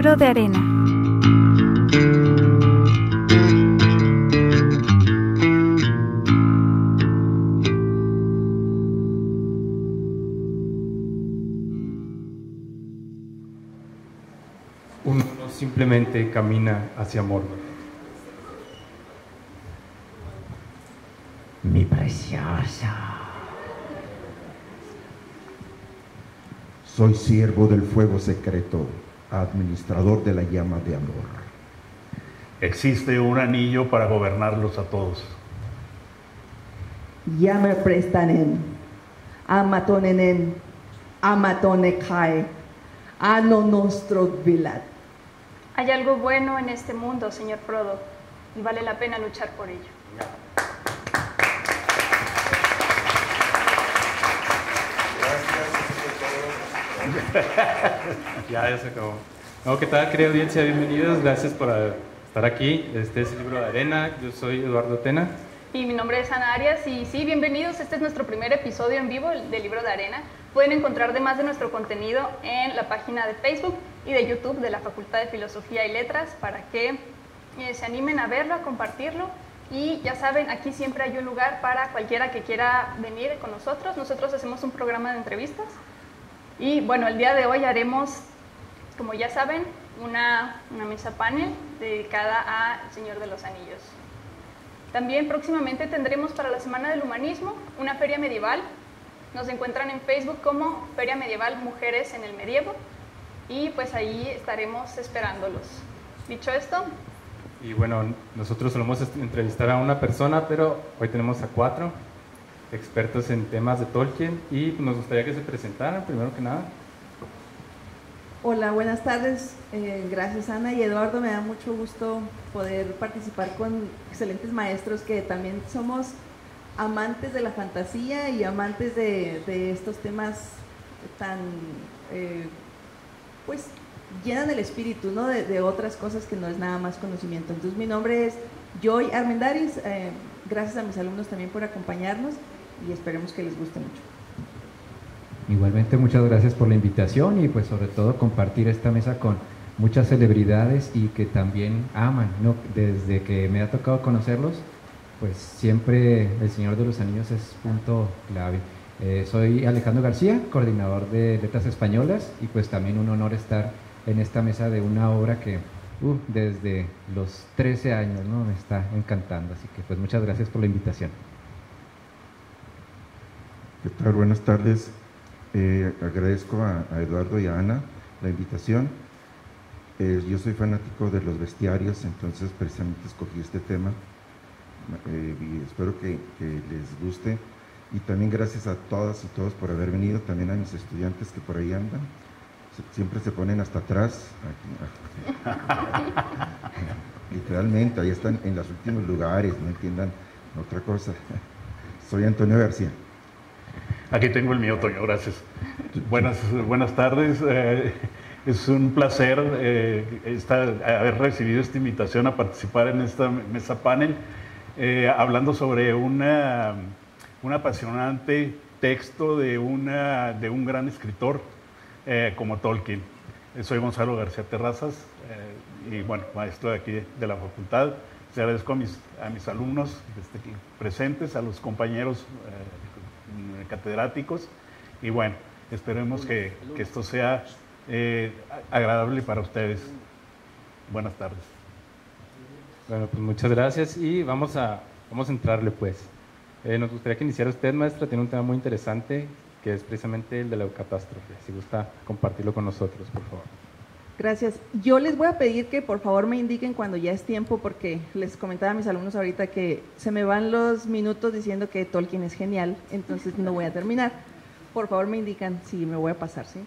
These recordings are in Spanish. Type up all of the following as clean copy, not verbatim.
libro de arena. Uno no simplemente camina hacia Mordor. Mi preciosa. Soy siervo del fuego secreto, administrador de la llama de amor. Existe un anillo para gobernarlos a todos. Yame prestanen, amatonenen, amatonekai, ano nostro vilat. Hay algo bueno en este mundo, señor Frodo, y vale la pena luchar por ello. Ya se acabó. No, ¿qué tal, querida audiencia? Bienvenidos, gracias por estar aquí. Este es el libro de arena, yo soy Eduardo Tena. Y mi nombre es Ana Arias, y sí, bienvenidos, este es nuestro primer episodio en vivo del libro de arena. Pueden encontrar de más de nuestro contenido en la página de Facebook y de YouTube de la Facultad de Filosofía y Letras para que se animen a verlo, a compartirlo. Y ya saben, aquí siempre hay un lugar para cualquiera que quiera venir con nosotros. Nosotros hacemos un programa de entrevistas. Y bueno, el día de hoy haremos, como ya saben, una mesa panel dedicada al Señor de los Anillos. También próximamente tendremos para la Semana del Humanismo una feria medieval. Nos encuentran en Facebook como Feria Medieval Mujeres en el Medievo y pues ahí estaremos esperándolos. Dicho esto. Y bueno, nosotros solemos entrevistar a una persona, pero hoy tenemos a 4 expertos en temas de Tolkien y nos gustaría que se presentaran primero que nada. Hola, buenas tardes. Gracias Ana y Eduardo, me da mucho gusto poder participar con excelentes maestros que también somos amantes de la fantasía y amantes de estos temas tan, pues, llenan el espíritu, ¿no? de otras cosas que no es nada más conocimiento. Entonces mi nombre es Joy Armendáriz, gracias a mis alumnos también por acompañarnos y esperemos que les guste mucho. Igualmente, muchas gracias por la invitación y pues sobre todo compartir esta mesa con muchas celebridades y que también aman, ¿no? Desde que me ha tocado conocerlos, pues siempre el Señor de los Anillos es punto clave. Soy Alejandro García, coordinador de Letras Españolas y pues también un honor estar en esta mesa de una obra que desde los 13 años, ¿no? Me está encantando, así que pues muchas gracias por la invitación. ¿Qué tal? Buenas tardes. Agradezco a Eduardo y a Ana la invitación. Yo soy fanático de los bestiarios, entonces precisamente escogí este tema y espero que les guste. Y también gracias a todas y todos por haber venido, también a mis estudiantes que por ahí andan. Siempre se ponen hasta atrás, literalmente, ahí están en los últimos lugares, no entiendan otra cosa. Soy Antonio García. Aquí tengo el mío, Toño, gracias. Buenas tardes. Es un placer haber recibido esta invitación a participar en esta mesa panel, hablando sobre un apasionante texto de un gran escritor como Tolkien. Soy Gonzalo García Terrazas y bueno, maestro de aquí de la facultad. Les agradezco a mis alumnos presentes, a los compañeros catedráticos y bueno, esperemos que esto sea agradable para ustedes. Buenas tardes. Bueno, pues muchas gracias y vamos a entrarle pues. Nos gustaría que iniciara usted, maestra, tiene un tema muy interesante que es precisamente el de la eucatástrofe. Si gusta compartirlo con nosotros, por favor. Gracias. Yo les voy a pedir que por favor me indiquen cuando ya es tiempo, porque les comentaba a mis alumnos ahorita que se me van los minutos diciendo que Tolkien es genial, entonces no voy a terminar. Por favor me indican si me voy a pasar, ¿sí?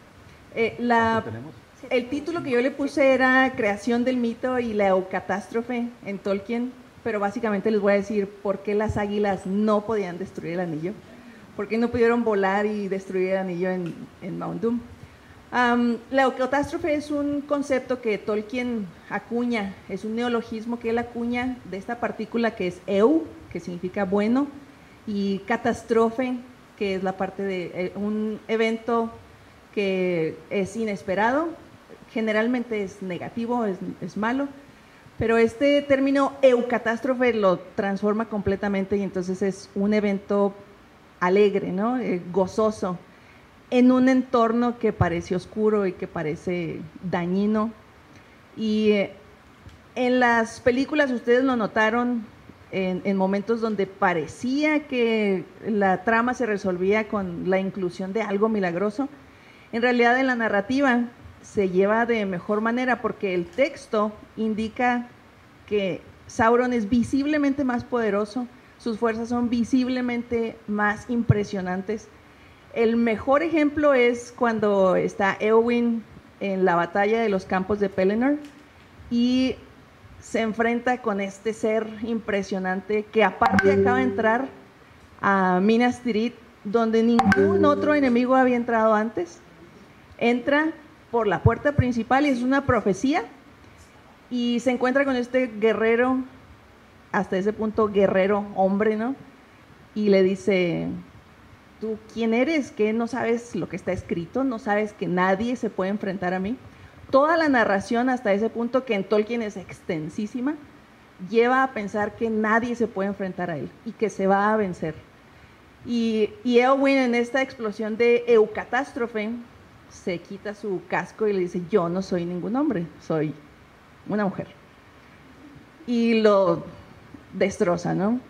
El título que yo le puse era Creación del mito y la eucatástrofe en Tolkien, pero básicamente les voy a decir por qué las águilas no podían destruir el anillo, por qué no pudieron volar y destruir el anillo en Mount Doom. La eucatástrofe es un concepto que Tolkien acuña, es un neologismo que él acuña de esta partícula que es eu, que significa bueno, y catástrofe, que es la parte de un evento que es inesperado, generalmente es negativo, es malo, pero este término eucatástrofe lo transforma completamente y entonces es un evento alegre, ¿no? Gozoso, en un entorno que parece oscuro y que parece dañino. Y en las películas ustedes lo notaron en momentos donde parecía que la trama se resolvía con la inclusión de algo milagroso. En realidad en la narrativa se lleva de mejor manera porque el texto indica que Sauron es visiblemente más poderoso, sus fuerzas son visiblemente más impresionantes. El mejor ejemplo es cuando está Éowyn en la batalla de los campos de Pelennor y se enfrenta con este ser impresionante que aparte acaba de entrar a Minas Tirith, donde ningún otro enemigo había entrado antes. Entra por la puerta principal y es una profecía y se encuentra con este guerrero, hasta ese punto guerrero hombre, ¿no? Y le dice: ¿tú quién eres? ¿Qué no sabes lo que está escrito? ¿No sabes que nadie se puede enfrentar a mí? Toda la narración hasta ese punto, que en Tolkien es extensísima, lleva a pensar que nadie se puede enfrentar a él y que se va a vencer. Y Éowyn, en esta explosión de eucatástrofe, se quita su casco y le dice: yo no soy ningún hombre, soy una mujer. Y lo destroza, ¿no?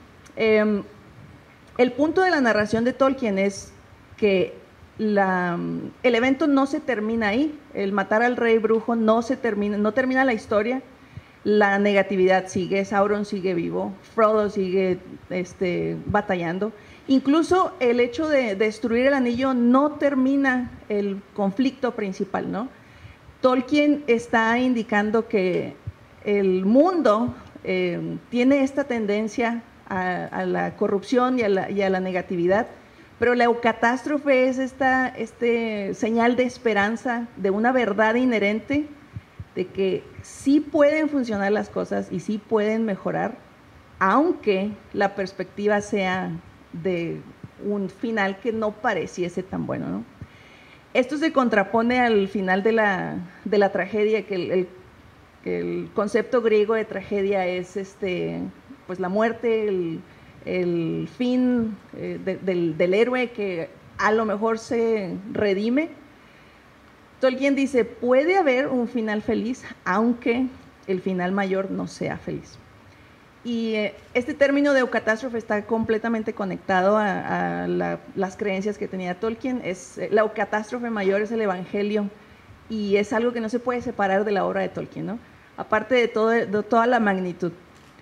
El punto de la narración de Tolkien es que el evento no se termina ahí, el matar al rey brujo no termina la historia, la negatividad sigue, Sauron sigue vivo, Frodo sigue batallando. Incluso el hecho de destruir el anillo no termina el conflicto principal, ¿no? Tolkien está indicando que el mundo tiene esta tendencia a la corrupción y a la negatividad, pero la eucatástrofe es esta señal de esperanza, de una verdad inherente, de que sí pueden funcionar las cosas y sí pueden mejorar, aunque la perspectiva sea de un final que no pareciese tan bueno, ¿no? Esto se contrapone al final de la tragedia, que el concepto griego de tragedia es pues la muerte, el fin del héroe que a lo mejor se redime. Tolkien dice: puede haber un final feliz, aunque el final mayor no sea feliz. Y este término de eucatástrofe está completamente conectado a las creencias que tenía Tolkien. La eucatástrofe mayor es el Evangelio y es algo que no se puede separar de la obra de Tolkien, ¿no? Aparte de toda la magnitud.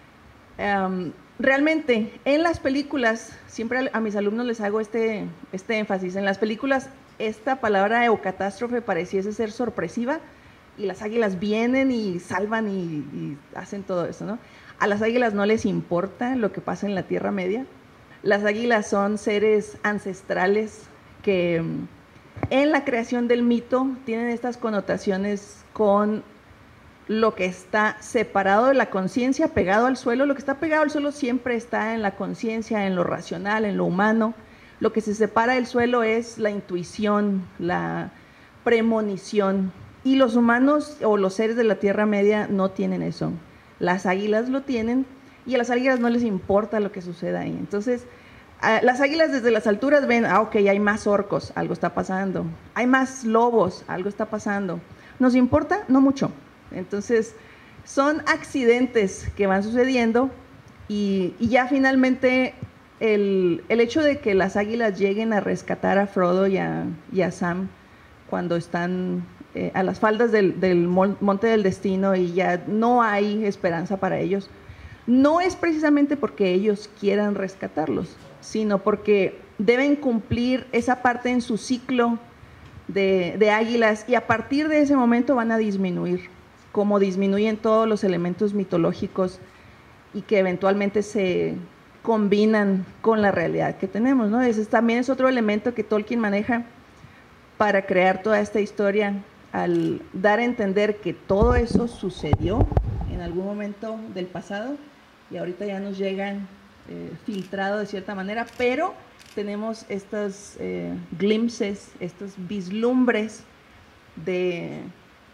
Realmente, en las películas, siempre a mis alumnos les hago este énfasis, en las películas esta palabra eucatástrofe pareciese ser sorpresiva y las águilas vienen y salvan y hacen todo eso, ¿no? A las águilas no les importa lo que pasa en la Tierra Media. Las águilas son seres ancestrales que en la creación del mito tienen estas connotaciones con lo que está separado de la conciencia, pegado al suelo. Lo que está pegado al suelo siempre está en la conciencia, en lo racional, en lo humano. Lo que se separa del suelo es la intuición, la premonición. Y los humanos o los seres de la Tierra Media no tienen eso. Las águilas lo tienen y a las águilas no les importa lo que suceda ahí. Entonces, las águilas desde las alturas ven: ok, hay más orcos, algo está pasando. Hay más lobos, algo está pasando. ¿Nos importa? No mucho. Entonces, son accidentes que van sucediendo y ya finalmente el hecho de que las águilas lleguen a rescatar a Frodo y a Sam cuando están a las faldas del Monte del Destino y ya no hay esperanza para ellos, no es precisamente porque ellos quieran rescatarlos, sino porque deben cumplir esa parte en su ciclo de águilas y a partir de ese momento van a disminuir, como disminuyen todos los elementos mitológicos y que eventualmente se combinan con la realidad que tenemos, ¿no? Ese también es otro elemento que Tolkien maneja para crear toda esta historia, al dar a entender que todo eso sucedió en algún momento del pasado y ahorita ya nos llegan filtrado de cierta manera, pero tenemos estas glimpses, estos vislumbres de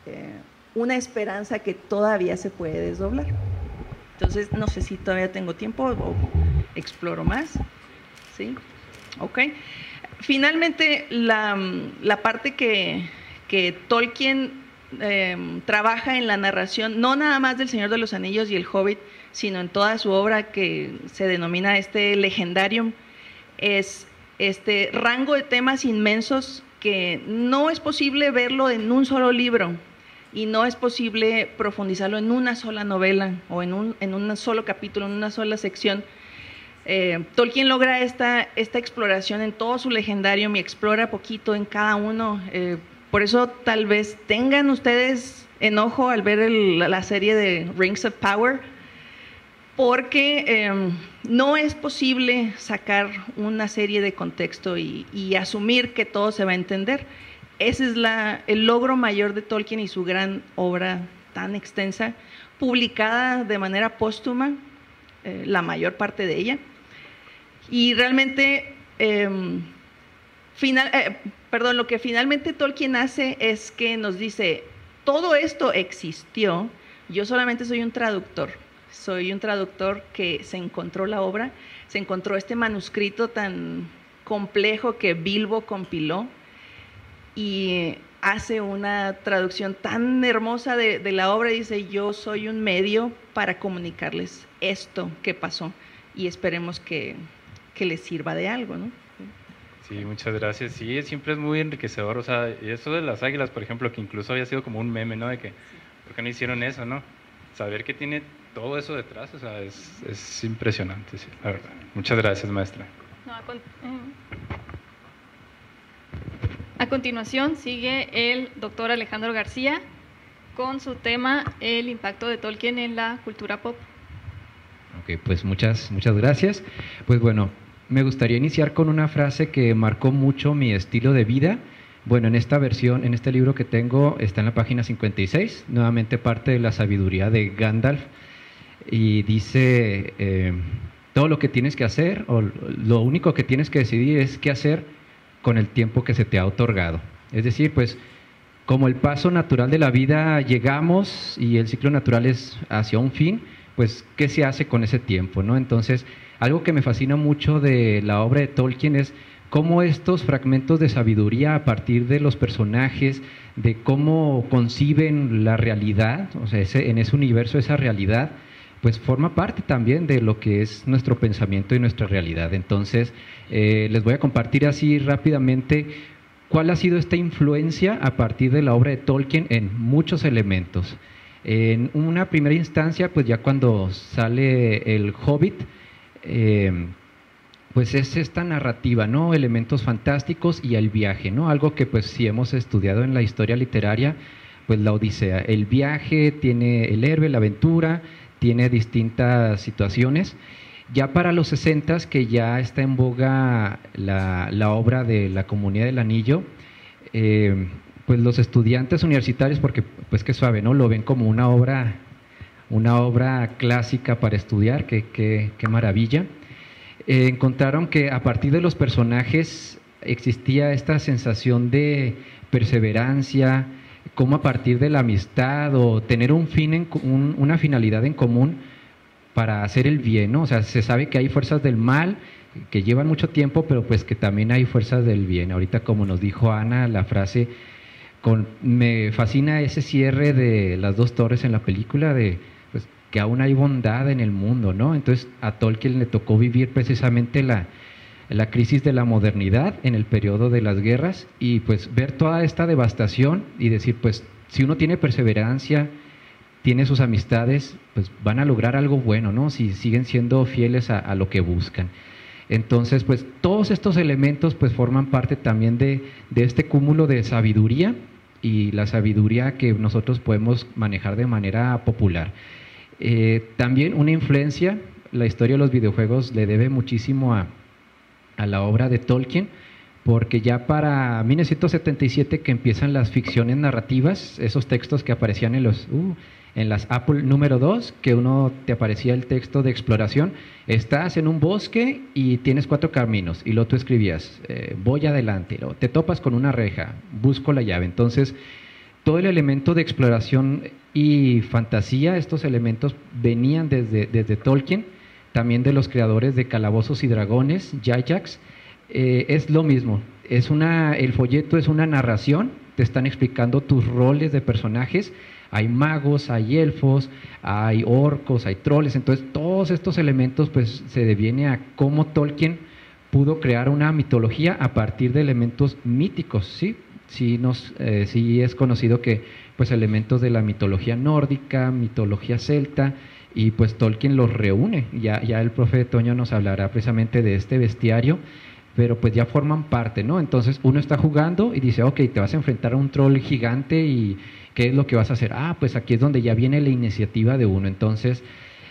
una esperanza que todavía se puede desdoblar. Entonces, no sé si todavía tengo tiempo o exploro más. ¿Sí? Ok. Finalmente, la parte que Tolkien trabaja en la narración, no nada más del Señor de los Anillos y el Hobbit, sino en toda su obra que se denomina Legendarium, es este rango de temas inmensos que no es posible verlo en un solo libro y no es posible profundizarlo en una sola novela o en un solo capítulo, en una sola sección. Tolkien logra esta exploración en todo su Legendarium y explora poquito en cada uno. Por eso tal vez tengan ustedes enojo al ver la serie de Rings of Power, porque no es posible sacar una serie de contexto y asumir que todo se va a entender. Ese es el logro mayor de Tolkien y su gran obra tan extensa, publicada de manera póstuma, la mayor parte de ella. Y realmente, lo que finalmente Tolkien hace es que nos dice, todo esto existió, yo solamente soy un traductor. Soy un traductor que se encontró la obra, se encontró este manuscrito tan complejo que Bilbo compiló y hace una traducción tan hermosa de la obra. Dice, yo soy un medio para comunicarles esto que pasó y esperemos que les sirva de algo, ¿no? Sí, muchas gracias. Sí, siempre es muy enriquecedor. O sea, y eso de las águilas, por ejemplo, que incluso había sido como un meme, ¿no? De que, ¿por qué no hicieron eso, no? Saber que tiene todo eso detrás, o sea, es impresionante, sí, la verdad. Muchas gracias, maestra. No, a continuación sigue el doctor Alejandro García con su tema, el impacto de Tolkien en la cultura pop. Ok, pues muchas gracias. Pues bueno, me gustaría iniciar con una frase que marcó mucho mi estilo de vida. Bueno, en esta versión, en este libro que tengo, está en la página 56, nuevamente parte de la sabiduría de Gandalf, y dice, todo lo que tienes que hacer, o lo único que tienes que decidir es qué hacer con el tiempo que se te ha otorgado. Es decir, pues, como el paso natural de la vida llegamos y el ciclo natural es hacia un fin, pues, ¿qué se hace con ese tiempo, no? Entonces, algo que me fascina mucho de la obra de Tolkien es cómo estos fragmentos de sabiduría a partir de los personajes, de cómo conciben la realidad, o sea, en ese universo, esa realidad, pues forma parte también de lo que es nuestro pensamiento y nuestra realidad. Entonces, les voy a compartir así rápidamente cuál ha sido esta influencia a partir de la obra de Tolkien en muchos elementos. En una primera instancia, pues ya cuando sale el Hobbit, pues es esta narrativa, ¿no? Elementos fantásticos y el viaje, ¿no? Algo que pues si hemos estudiado en la historia literaria, pues la Odisea, el viaje, tiene el héroe, la aventura, tiene distintas situaciones. Ya para los 60s, que ya está en boga la obra de la Comunidad del Anillo, pues los estudiantes universitarios, porque pues qué suave, ¿no? Lo ven como una obra clásica para estudiar, qué maravilla. Encontraron que a partir de los personajes existía esta sensación de perseverancia, como a partir de la amistad o tener un fin, una finalidad en común para hacer el bien, ¿no? O sea, se sabe que hay fuerzas del mal que llevan mucho tiempo, pero pues que también hay fuerzas del bien. Ahorita, como nos dijo Ana, la frase, me fascina ese cierre de las dos torres en la película, de pues, que aún hay bondad en el mundo, ¿no? Entonces, a Tolkien le tocó vivir precisamente la crisis de la modernidad en el periodo de las guerras y pues ver toda esta devastación y decir, pues si uno tiene perseverancia, tiene sus amistades, pues van a lograr algo bueno, ¿no? Si siguen siendo fieles a lo que buscan. Entonces, pues todos estos elementos pues forman parte también de este cúmulo de sabiduría y la sabiduría que nosotros podemos manejar de manera popular. También una influencia, la historia de los videojuegos le debe muchísimo a la obra de Tolkien, porque ya para 1977 que empiezan las ficciones narrativas, esos textos que aparecían en las Apple número 2, que uno te aparecía el texto de exploración, estás en un bosque y tienes 4 caminos, y luego tú escribías, voy adelante, luego te topas con una reja, busco la llave. Entonces, todo el elemento de exploración y fantasía, estos elementos venían desde Tolkien, también de los creadores de Calabozos y Dragones, Jajax. Es lo mismo, el folleto es una narración, te están explicando tus roles de personajes, hay magos, hay elfos, hay orcos, hay troles, entonces todos estos elementos pues se deviene a cómo Tolkien pudo crear una mitología a partir de elementos míticos, ¿sí? Sí es conocido que pues elementos de la mitología nórdica, mitología celta, y pues Tolkien los reúne. Ya el profe Toño nos hablará precisamente de este bestiario, pero pues ya forman parte, ¿no? Entonces uno está jugando y dice, ok, te vas a enfrentar a un troll gigante y ¿qué es lo que vas a hacer? Ah, pues aquí es donde ya viene la iniciativa de uno. Entonces,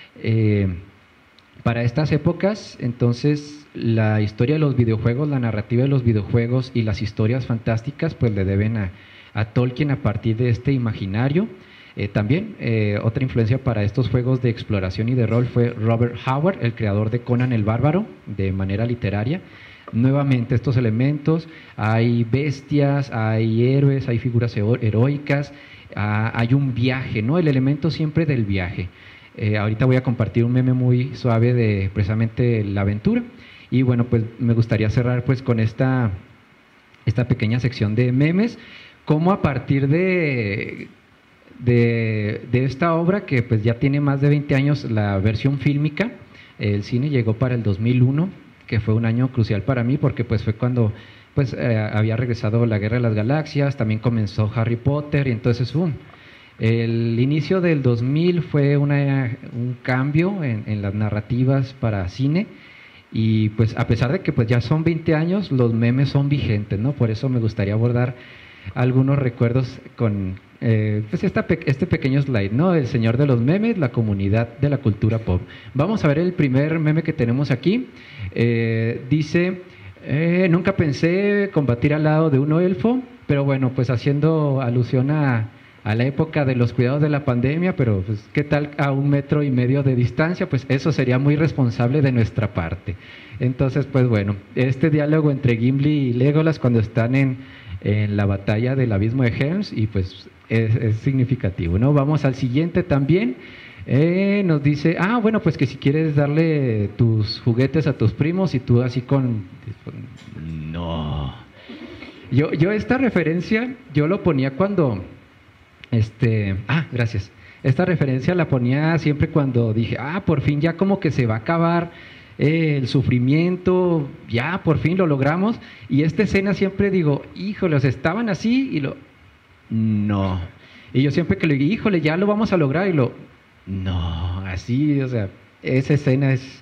para estas épocas, entonces la historia de los videojuegos, la narrativa de los videojuegos y las historias fantásticas pues le deben a Tolkien a partir de este imaginario. También otra influencia para estos juegos de exploración y de rol fue Robert Howard, el creador de Conan el Bárbaro, de manera literaria. Nuevamente estos elementos, hay bestias, hay héroes, hay figuras heroicas, hay un viaje, ¿no? El elemento siempre del viaje. Ahorita voy a compartir un meme muy suave de precisamente la aventura. Y bueno, pues me gustaría cerrar pues con esta pequeña sección de memes, como a partir de esta obra, que pues ya tiene más de 20 años la versión fílmica, el cine llegó para el 2001, que fue un año crucial para mí, porque pues fue cuando pues había regresado la Guerra de las Galaxias, también comenzó Harry Potter, y entonces el inicio del 2000 fue un cambio en las narrativas para cine. Y pues a pesar de que pues ya son 20 años, los memes son vigentes, ¿no? Por eso me gustaría abordar algunos recuerdos con pues este pequeño slide, ¿no? El señor de los memes, la comunidad de la cultura pop. Vamos a ver el primer meme que tenemos aquí. Dice, nunca pensé combatir al lado de un elfo, pero bueno, pues haciendo alusión a la época de los cuidados de la pandemia, pero pues, ¿qué tal a 1,5 metros de distancia? Pues eso sería muy responsable de nuestra parte. Entonces, pues bueno, este diálogo entre Gimli y Legolas cuando están en la batalla del abismo de Helms, y pues es significativo, ¿no? Vamos al siguiente también. Nos dice, bueno, pues que si quieres darle tus juguetes a tus primos, y tú así no. Yo esta referencia, yo lo ponía cuando... gracias. Esta referencia la ponía siempre cuando dije, por fin ya como que se va a acabar el sufrimiento, ya por fin lo logramos. Y esta escena siempre digo, híjoles, estaban así no. Y yo siempre que le digo, híjole, ya lo vamos a lograr, no, así, o sea, esa escena es,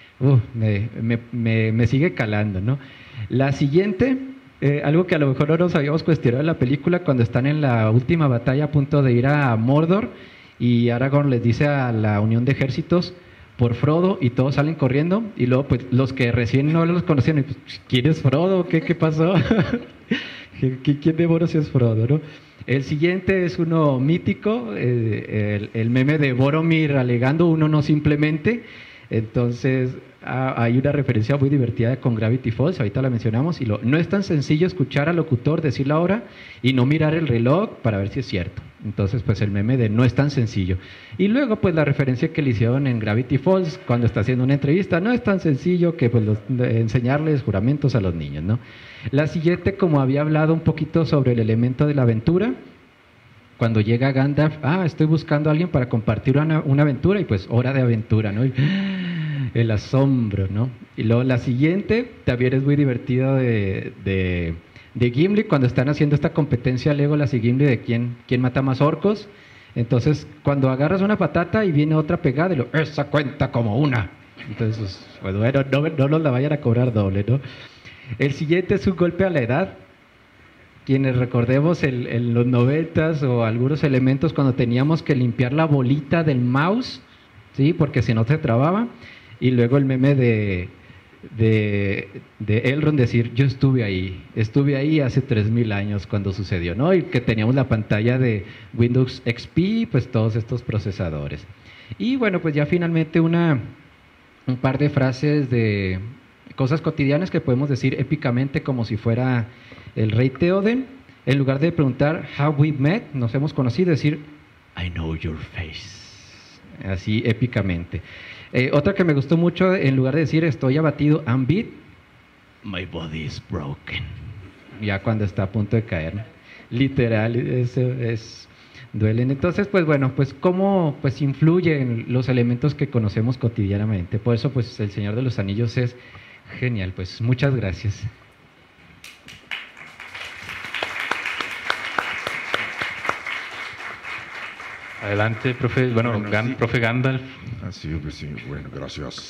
me sigue calando, ¿no? La siguiente... algo que a lo mejor no nos habíamos cuestionado en la película, cuando están en la última batalla a punto de ir a Mordor y Aragorn les dice a la unión de ejércitos por Frodo, y todos salen corriendo, y luego pues los que recién no los conocían, pues, ¿quién es Frodo? ¿Qué pasó? ¿Quién demonios es Frodo, no? El siguiente es uno mítico, el meme de Boromir alegando uno no simplemente. Entonces hay una referencia muy divertida con Gravity Falls, ahorita la mencionamos, y no es tan sencillo escuchar al locutor decir la hora y no mirar el reloj para ver si es cierto. Entonces pues el meme de no es tan sencillo. Y luego pues la referencia que le hicieron en Gravity Falls cuando está haciendo una entrevista, no es tan sencillo que pues enseñarles juramentos a los niños, ¿no? La siguiente, como había hablado un poquito sobre el elemento de la aventura, cuando llega Gandalf, estoy buscando a alguien para compartir una aventura, y pues hora de aventura, ¿no? El asombro, ¿no? Y luego la siguiente también es muy divertida de Gimli, cuando están haciendo esta competencia Legolas y Gimli de quién mata más orcos. Entonces, cuando agarras una patata y viene otra pegada, y esa cuenta como una. Entonces, pues bueno, no nos la vayan a cobrar doble, ¿no? El siguiente es un golpe a la edad. Quienes recordemos en los 90s o algunos elementos cuando teníamos que limpiar la bolita del mouse, ¿sí? Porque si no se trababa. Y luego el meme de Elrond decir, yo estuve ahí hace 3000 años cuando sucedió, ¿no? Y que teníamos la pantalla de Windows XP, pues todos estos procesadores. Y bueno, pues ya finalmente un par de frases de cosas cotidianas que podemos decir épicamente como si fuera el rey Theoden. en lugar de preguntar how we met, nos hemos conocido, decir I know your face, así épicamente. Otra que me gustó mucho, en lugar de decir estoy abatido, I'm beat, my body is broken, ya cuando está a punto de caer, ¿no? Literal, duelen. Entonces, pues bueno, pues cómo pues influyen los elementos que conocemos cotidianamente. Por eso, pues El Señor de los Anillos es genial. Pues muchas gracias. Adelante, profe. Bueno, sí. Profe Gandalf. Así que sí, bueno, gracias.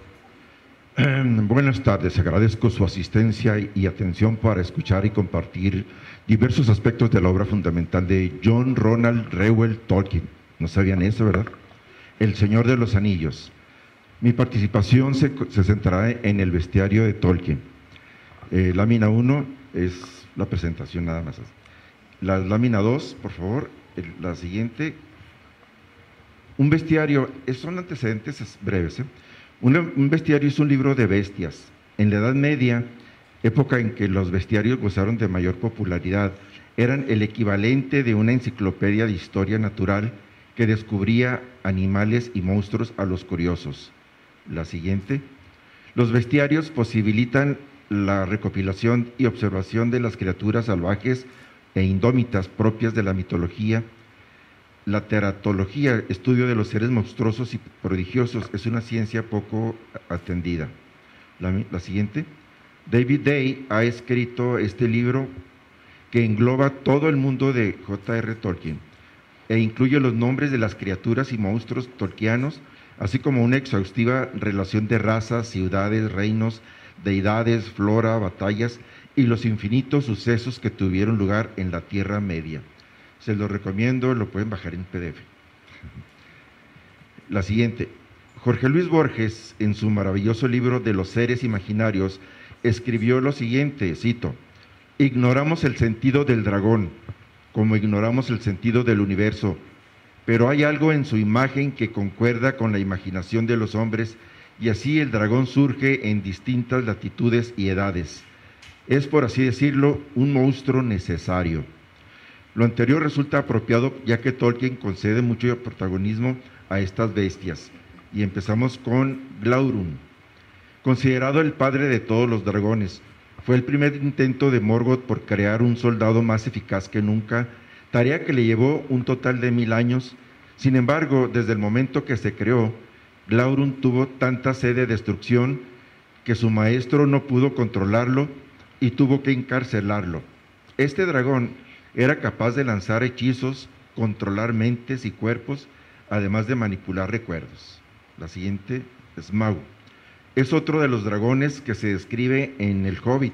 Buenas tardes, agradezco su asistencia y atención para escuchar y compartir diversos aspectos de la obra fundamental de John Ronald Reuel Tolkien. No sabían eso, ¿verdad? El Señor de los Anillos. Mi participación se centrará en el bestiario de Tolkien. Lámina 1 es la presentación nada más. La lámina 2, por favor, la siguiente. Un bestiario, son antecedentes breves, Un bestiario es un libro de bestias. En la Edad Media, época en que los bestiarios gozaron de mayor popularidad, eran el equivalente de una enciclopedia de historia natural que descubría animales y monstruos a los curiosos. La siguiente. Los bestiarios posibilitan la recopilación y observación de las criaturas salvajes e indómitas propias de la mitología. La teratología, estudio de los seres monstruosos y prodigiosos, es una ciencia poco atendida. La siguiente. David Day ha escrito este libro que engloba todo el mundo de J.R. Tolkien e incluye los nombres de las criaturas y monstruos tolkianos, así como una exhaustiva relación de razas, ciudades, reinos, deidades, flora, batallas y los infinitos sucesos que tuvieron lugar en la Tierra Media. Se lo recomiendo, lo pueden bajar en PDF. La siguiente. Jorge Luis Borges, en su maravilloso libro de los seres imaginarios, escribió lo siguiente, cito: ignoramos el sentido del dragón, como ignoramos el sentido del universo, pero hay algo en su imagen que concuerda con la imaginación de los hombres, y así el dragón surge en distintas latitudes y edades. Es, por así decirlo, un monstruo necesario. Lo anterior resulta apropiado ya que Tolkien concede mucho protagonismo a estas bestias. Y empezamos con Glaurung. Considerado el padre de todos los dragones, fue el primer intento de Morgoth por crear un soldado más eficaz que nunca, tarea que le llevó un total de 1000 años. Sin embargo, desde el momento que se creó, Glaurung tuvo tanta sed de destrucción que su maestro no pudo controlarlo y tuvo que encarcelarlo. Este dragón era capaz de lanzar hechizos, controlar mentes y cuerpos, además de manipular recuerdos. La siguiente, Smaug. Es otro de los dragones que se describe en El Hobbit.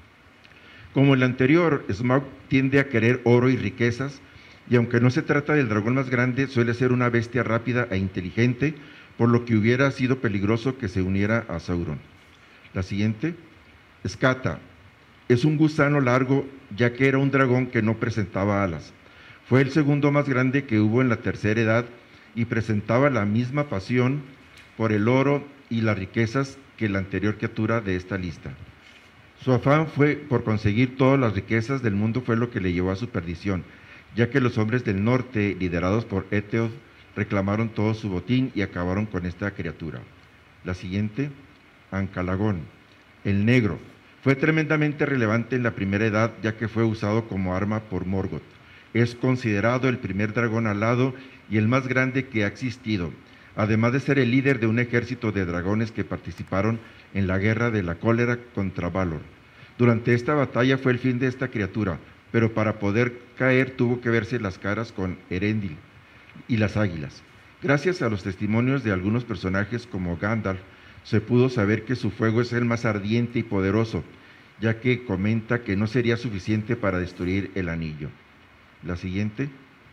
Como el anterior, Smaug tiende a querer oro y riquezas, y aunque no se trata del dragón más grande, suele ser una bestia rápida e inteligente, por lo que hubiera sido peligroso que se uniera a Sauron. La siguiente, Skata. Es un gusano largo, ya que era un dragón que no presentaba alas. Fue el segundo más grande que hubo en la Tercera Edad y presentaba la misma pasión por el oro y las riquezas que la anterior criatura de esta lista. Su afán por conseguir todas las riquezas del mundo fue lo que le llevó a su perdición, ya que los hombres del norte, liderados por Eotheow, reclamaron todo su botín y acabaron con esta criatura. La siguiente, Ancalagón, el negro. Fue tremendamente relevante en la Primera Edad, ya que fue usado como arma por Morgoth. Es considerado el primer dragón alado y el más grande que ha existido, además de ser el líder de un ejército de dragones que participaron en la Guerra de la Cólera contra Valor. Durante esta batalla fue el fin de esta criatura, pero para poder caer tuvo que verse las caras con Erendil y las águilas. Gracias a los testimonios de algunos personajes como Gandalf, se pudo saber que su fuego es el más ardiente y poderoso, ya que comenta que no sería suficiente para destruir el anillo. La siguiente,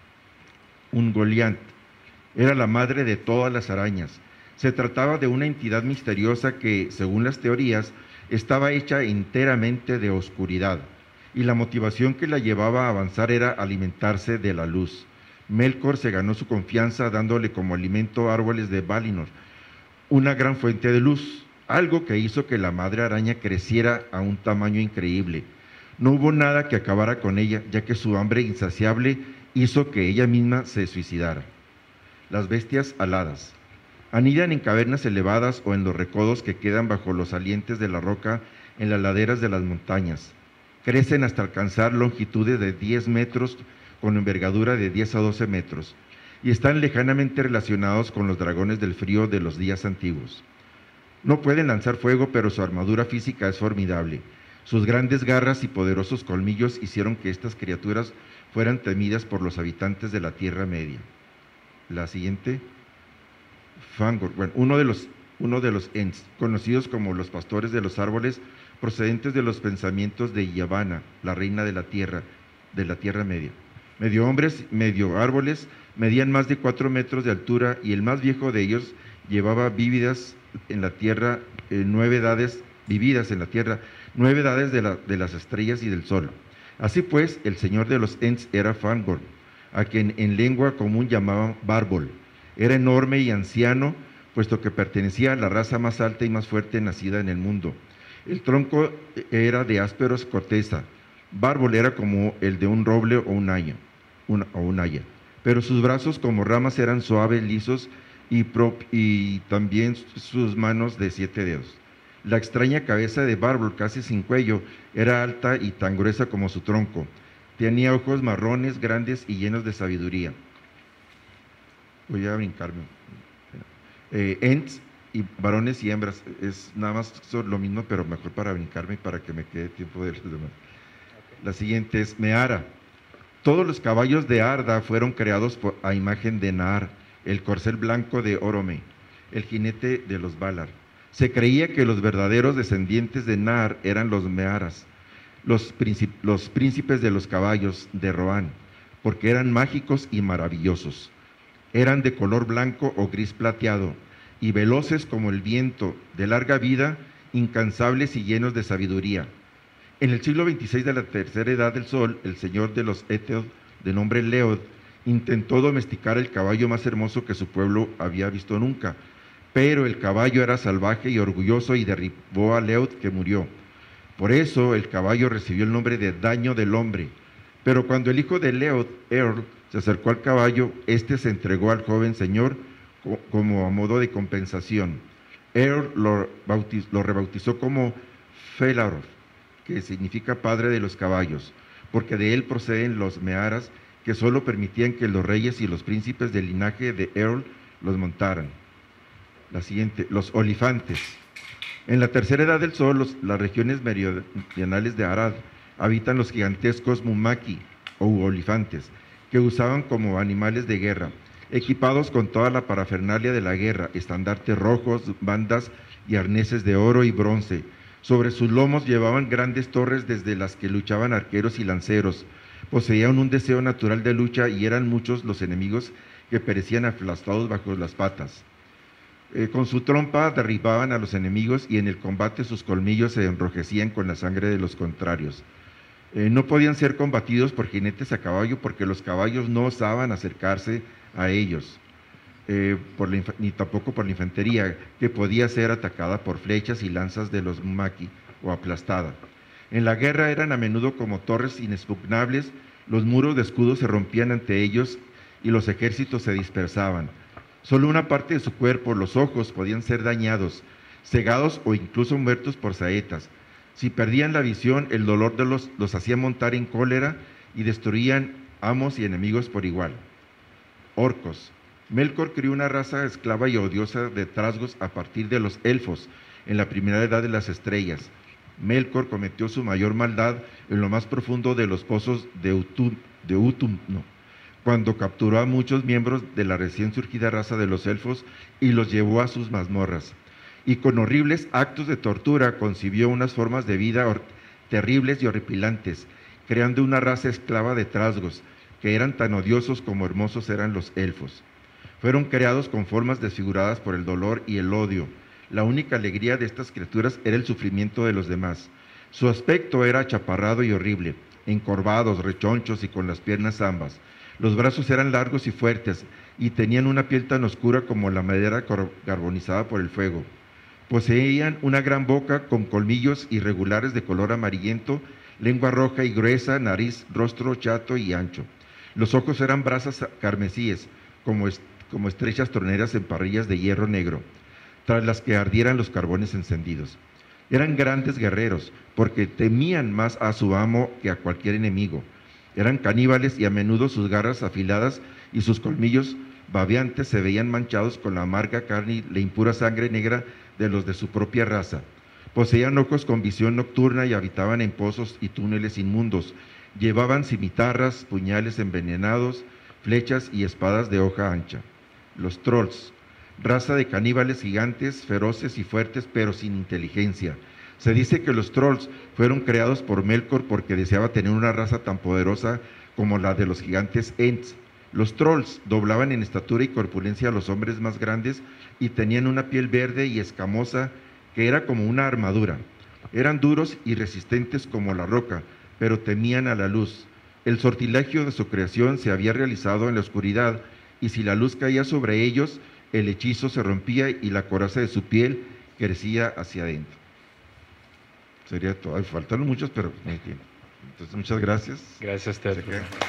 Ungoliant. Era la madre de todas las arañas. Se trataba de una entidad misteriosa que, según las teorías, estaba hecha enteramente de oscuridad, y la motivación que la llevaba a avanzar era alimentarse de la luz. Melkor se ganó su confianza dándole como alimento árboles de Valinor, una gran fuente de luz, algo que hizo que la madre araña creciera a un tamaño increíble. No hubo nada que acabara con ella, ya que su hambre insaciable hizo que ella misma se suicidara. Las bestias aladas. Anidan en cavernas elevadas o en los recodos que quedan bajo los salientes de la roca en las laderas de las montañas. Crecen hasta alcanzar longitudes de 10 metros con envergadura de 10 a 12 metros y están lejanamente relacionados con los dragones del frío de los días antiguos. No pueden lanzar fuego, pero su armadura física es formidable. Sus grandes garras y poderosos colmillos hicieron que estas criaturas fueran temidas por los habitantes de la Tierra Media. La siguiente, Fangor, bueno, uno de los Ents, conocidos como los pastores de los árboles, procedentes de los pensamientos de Yavanna, la reina de la Tierra Media. Medio hombres, medio árboles, medían más de 4 metros de altura y el más viejo de ellos llevaba vividas en la tierra 9 edades de las estrellas y del sol. Así pues, el señor de los Ents era Fangor, a quien en lengua común llamaban Bárbol. Era enorme y anciano, puesto que pertenecía a la raza más alta y más fuerte nacida en el mundo. El tronco era de ásperos corteza. Bárbol era como el de un roble o un haya, pero sus brazos como ramas eran suaves, lisos, y también sus manos de 7 dedos. La extraña cabeza de Bárbol, casi sin cuello, era alta y tan gruesa como su tronco. Tenía ojos marrones, grandes y llenos de sabiduría. Voy a brincarme. Ents y varones y hembras, es nada más lo mismo, pero mejor para brincarme y para que me quede tiempo de los demás. La siguiente es Meara. Todos los caballos de Arda fueron creados a imagen de Naar, el corcel blanco de Orome, el jinete de los Valar. Se creía que los verdaderos descendientes de Naar eran los Mearas, los príncipes de los caballos de Rohan, porque eran mágicos y maravillosos. Eran de color blanco o gris plateado, y veloces como el viento, de larga vida, incansables y llenos de sabiduría. En el siglo XXVI de la tercera edad del sol, el señor de los Etheod, de nombre Leod, intentó domesticar el caballo más hermoso que su pueblo había visto nunca, pero el caballo era salvaje y orgulloso y derribó a Leod, que murió. Por eso el caballo recibió el nombre de Daño del Hombre. Pero cuando el hijo de Leod, Eorl, se acercó al caballo, éste se entregó al joven señor como a modo de compensación. Eorl lo rebautizó como Felaroth, que significa padre de los caballos, porque de él proceden los Mearas, que solo permitían que los reyes y los príncipes del linaje de Eorl los montaran. La siguiente, los olifantes. En la tercera edad del sol, las regiones meridionales de Arad habitan los gigantescos Mumaki o olifantes, que usaban como animales de guerra, equipados con toda la parafernalia de la guerra, estandartes rojos, bandas y arneses de oro y bronce. Sobre sus lomos llevaban grandes torres desde las que luchaban arqueros y lanceros. Poseían un deseo natural de lucha y eran muchos los enemigos que perecían aplastados bajo las patas. Con su trompa derribaban a los enemigos y en el combate sus colmillos se enrojecían con la sangre de los contrarios. No podían ser combatidos por jinetes a caballo porque los caballos no osaban acercarse a ellos, ni tampoco por la infantería, que podía ser atacada por flechas y lanzas de los maki o aplastada. En la guerra eran a menudo como torres inexpugnables, los muros de escudo se rompían ante ellos y los ejércitos se dispersaban. Solo una parte de su cuerpo, los ojos, podían ser dañados, cegados o incluso muertos por saetas. Si perdían la visión, el dolor los hacía montar en cólera y destruían amos y enemigos por igual. Orcos. Melkor crió una raza esclava y odiosa de trasgos a partir de los elfos, en la primera edad de las estrellas. Melkor cometió su mayor maldad en lo más profundo de los pozos de Utumno, cuando capturó a muchos miembros de la recién surgida raza de los elfos y los llevó a sus mazmorras. Y con horribles actos de tortura concibió unas formas de vida terribles y horripilantes, creando una raza esclava de trasgos, que eran tan odiosos como hermosos eran los elfos. Fueron creados con formas desfiguradas por el dolor y el odio. La única alegría de estas criaturas era el sufrimiento de los demás. Su aspecto era achaparrado y horrible, encorvados, rechonchos y con las piernas ambas. Los brazos eran largos y fuertes, y tenían una piel tan oscura como la madera carbonizada por el fuego. Poseían una gran boca con colmillos irregulares de color amarillento lengua roja y gruesa, nariz, rostro chato y ancho. Los ojos eran brasas carmesíes, como estrechas troneras en parrillas de hierro negro, tras las que ardieran los carbones encendidos. Eran grandes guerreros, porque temían más a su amo que a cualquier enemigo. Eran caníbales y a menudo sus garras afiladas y sus colmillos babeantes se veían manchados con la amarga carne y la impura sangre negra de los de su propia raza. Poseían ojos con visión nocturna y habitaban en pozos y túneles inmundos. Llevaban cimitarras, puñales envenenados, flechas y espadas de hoja ancha. Los trolls, raza de caníbales gigantes, feroces y fuertes, pero sin inteligencia. Se dice que los trolls fueron creados por Melkor porque deseaba tener una raza tan poderosa como la de los gigantes Ents. Los trolls doblaban en estatura y corpulencia a los hombres más grandes y tenían una piel verde y escamosa que era como una armadura. Eran duros y resistentes como la roca, pero temían a la luz. El sortilegio de su creación se había realizado en la oscuridad, y si la luz caía sobre ellos, el hechizo se rompía y la coraza de su piel crecía hacia adentro. Sería todo. Ay, faltaron muchos, pero no hay tiempo. Entonces, muchas gracias. Gracias, Ted.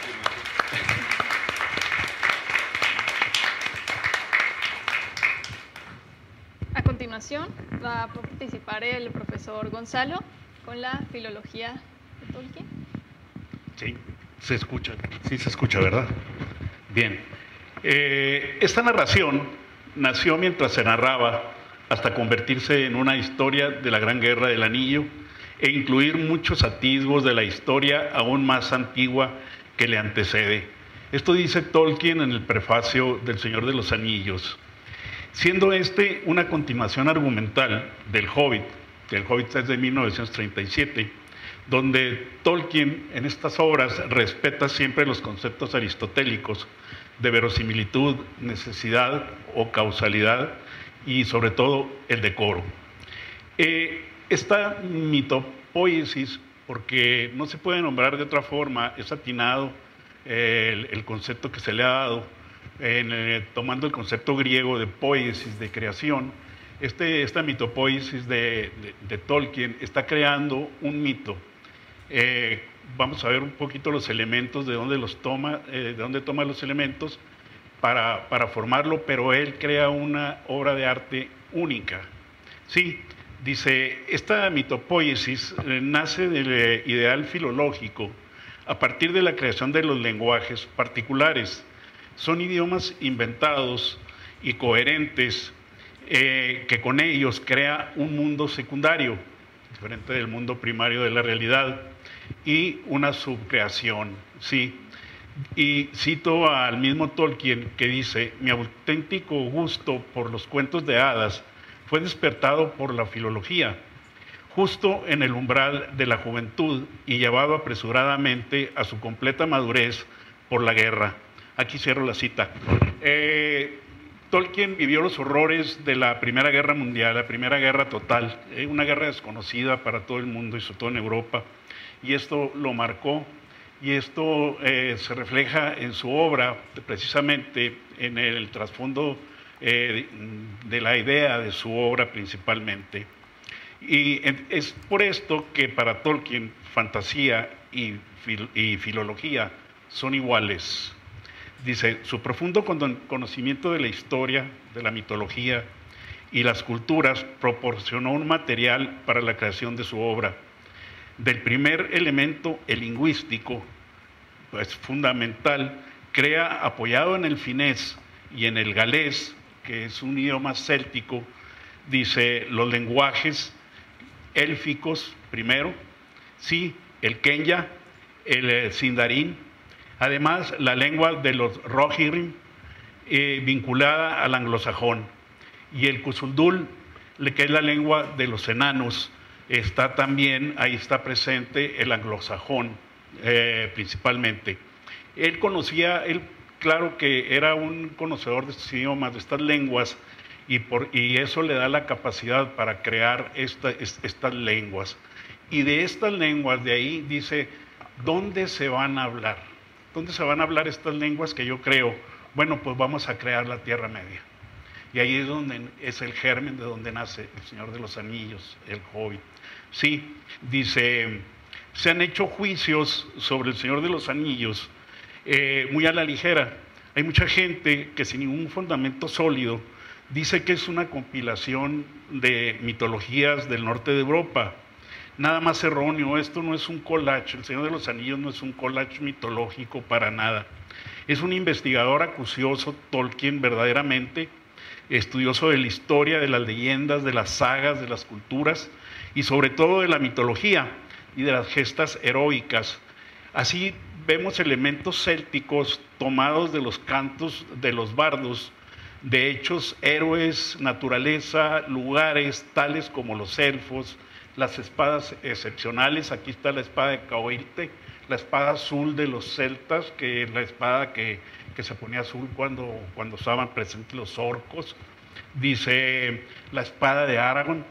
A continuación va a participar el profesor Gonzalo con la filología de Tolkien. Sí, se escucha. Sí, se escucha, ¿verdad? Bien. Esta narración nació mientras se narraba hasta convertirse en una historia de la Gran Guerra del Anillo e incluir muchos atisbos de la historia aún más antigua que le antecede. Esto dice Tolkien en el prefacio del Señor de los Anillos, siendo este una continuación argumental del Hobbit, que el Hobbit es de 1937, donde Tolkien en estas obras respeta siempre los conceptos aristotélicos de verosimilitud, necesidad o causalidad y sobre todo el decoro. Esta mitopoiesis, porque no se puede nombrar de otra forma, es atinado el concepto que se le ha dado, tomando el concepto griego de poiesis, de creación. Esta mitopoiesis de Tolkien está creando un mito. Vamos a ver un poquito los elementos, de dónde los toma, de dónde toma los elementos para formarlo, pero él crea una obra de arte única. Sí, dice, esta mitopoiesis nace del ideal filológico a partir de la creación de los lenguajes particulares. Son idiomas inventados y coherentes que con ellos crea un mundo secundario, diferente del mundo primario de la realidad, y una subcreación, sí. Y cito al mismo Tolkien que dice, mi auténtico gusto por los cuentos de hadas fue despertado por la filología, justo en el umbral de la juventud y llevado apresuradamente a su completa madurez por la guerra. Aquí cierro la cita. Tolkien vivió los horrores de la Primera Guerra Mundial, la Primera Guerra total, una guerra desconocida para todo el mundo y sobre todo en Europa, y esto lo marcó, y esto se refleja en su obra, precisamente en el trasfondo de la idea de su obra principalmente. Y es por esto que para Tolkien fantasía y filología son iguales. Dice, su profundo conocimiento de la historia, de la mitología y las culturas proporcionó un material para la creación de su obra. Del primer elemento, el lingüístico, pues fundamental, crea, apoyado en el finés y en el galés, que es un idioma céltico, dice, los lenguajes élficos primero, sí, el Quenya, el Sindarin, además la lengua de los Rohirrim, vinculada al anglosajón, y el Kusuldul, que es la lengua de los enanos, está también, ahí está presente el anglosajón principalmente. Él conocía, claro que era un conocedor de estos idiomas, de estas lenguas, y eso le da la capacidad para crear estas lenguas. Y de estas lenguas, de ahí dice, ¿dónde se van a hablar? ¿Dónde se van a hablar estas lenguas que yo creo? Bueno, pues vamos a crear la Tierra Media. Y ahí es donde es el germen de donde nace el Señor de los Anillos, el Hobbit. Sí, dice, se han hecho juicios sobre El Señor de los Anillos muy a la ligera. Hay mucha gente que sin ningún fundamento sólido dice que es una compilación de mitologías del norte de Europa. Nada más erróneo, esto no es un collage, El Señor de los Anillos no es un collage mitológico para nada. Es un investigador acucioso, Tolkien, verdaderamente, estudioso de la historia, de las leyendas, de las sagas, de las culturas y sobre todo de la mitología y de las gestas heroicas. Así vemos elementos célticos tomados de los cantos de los bardos, de hechos, héroes, naturaleza, lugares tales como los elfos, las espadas excepcionales. Aquí está la espada de Caoirte, la espada azul de los celtas, que es la espada que se ponía azul cuando estaban presentes los orcos. Dice la espada de Aragorn,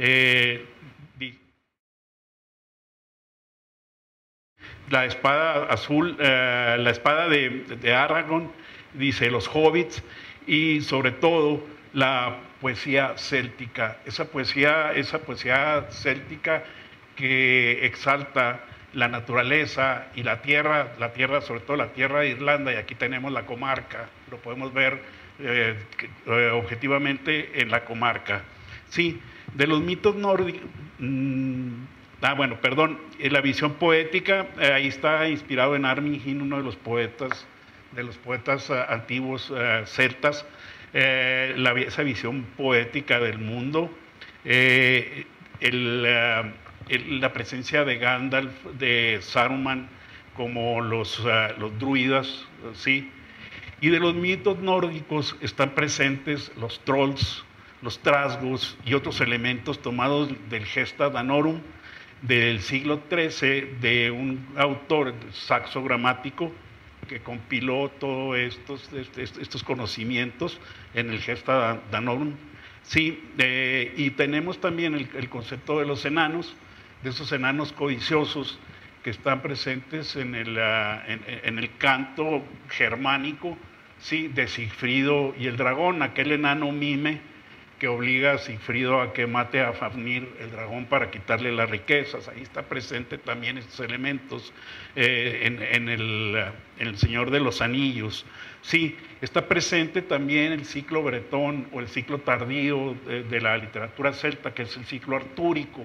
la espada azul, la espada de Aragorn, dice los hobbits, y sobre todo la poesía céltica, esa poesía céltica que exalta la naturaleza y la tierra, sobre todo la tierra de Irlanda, y aquí tenemos la comarca, lo podemos ver objetivamente en la comarca. Sí, de los mitos nórdicos, la visión poética, ahí está inspirado en Armin, uno de los poetas antiguos celtas, esa visión poética del mundo, la presencia de Gandalf, de Saruman, como los druidas, ¿sí? Y de los mitos nórdicos están presentes los trolls, los trasgos y otros elementos tomados del Gesta Danorum del siglo XIII, de un autor saxo gramático que compiló todos estos conocimientos en el Gesta Danorum. Sí, y tenemos también el concepto de los enanos, de esos enanos codiciosos que están presentes en el canto germánico, sí, de Sigfrido y el dragón, aquel enano mime que obliga a Sigfrido a que mate a Fafnir, el dragón, para quitarle las riquezas. Ahí está presente también estos elementos en el Señor de los Anillos. Sí, está presente también el ciclo bretón o el ciclo tardío de la literatura celta, que es el ciclo artúrico.